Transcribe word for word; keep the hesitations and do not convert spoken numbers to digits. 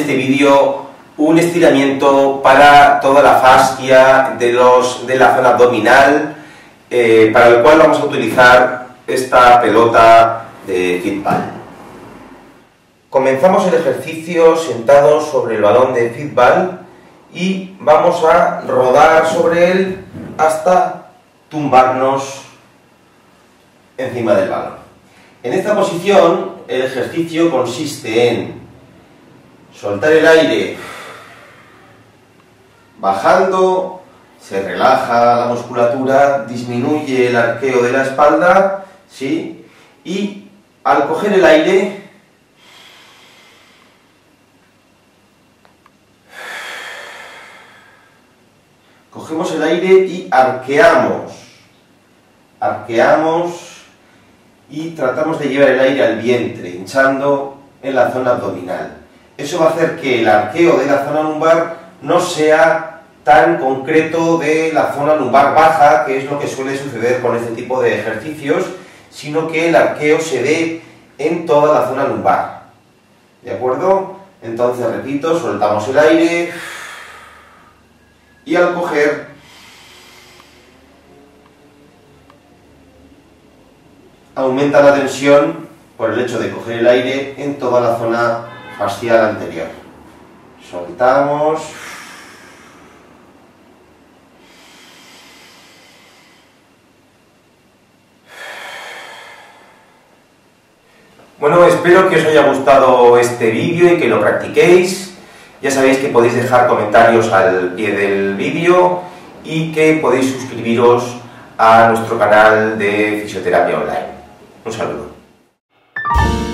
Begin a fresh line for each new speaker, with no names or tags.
este vídeo un estiramiento para toda la fascia de, los, de la zona abdominal, eh, para el cual vamos a utilizar esta pelota de fitball. Comenzamos el ejercicio sentados sobre el balón de fitball y vamos a rodar sobre él hasta tumbarnos encima del balón. En esta posición el ejercicio consiste en soltar el aire bajando, se relaja la musculatura, disminuye el arqueo de la espalda, ¿sí? Y al coger el aire cogemos el aire y arqueamos, arqueamos y tratamos de llevar el aire al vientre, hinchando en la zona abdominal. Eso va a hacer que el arqueo de la zona lumbar no sea tan concreto de la zona lumbar baja, que es lo que suele suceder con este tipo de ejercicios, sino que el arqueo se dé en toda la zona lumbar. ¿De acuerdo? Entonces, repito, soltamos el aire y al coger aumenta la tensión por el hecho de coger el aire en toda la zona fascial anterior. Soltamos. Bueno, espero que os haya gustado este vídeo y que lo practiquéis. Ya sabéis que podéis dejar comentarios al pie del vídeo y que podéis suscribiros a nuestro canal de fisioterapia online. Un saludo.